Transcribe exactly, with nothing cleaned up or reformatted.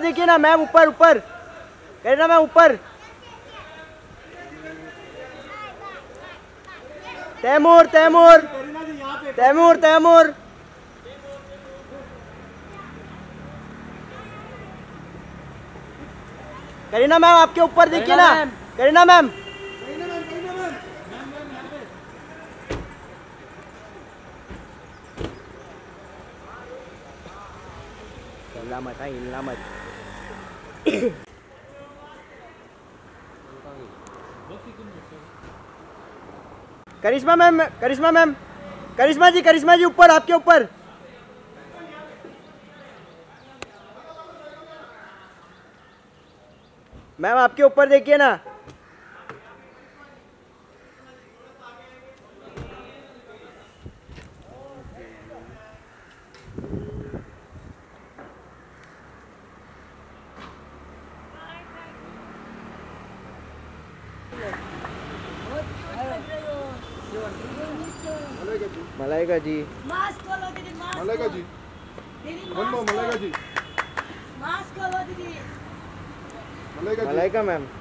देखिए ना मैम, ऊपर ऊपर करीना मैम, ऊपर। तैमूर तैमूर तैमूर तैमूर करीना मैम आपके ऊपर देखिए ना, करीना मैम। हिलना मत, हाँ हिलना मत। करिश्मा मैम, करिश्मा मैम, करिश्मा जी, करिश्मा जी ऊपर, आपके ऊपर। मैम आपके ऊपर देखिए ना। मलाइका जी, मास्क खोलो दीदी, मास्क मलाइका जी, दीदी, one more Malaika ji, mask खोलो दीदी। मलाइका जी, मलाइका मैम।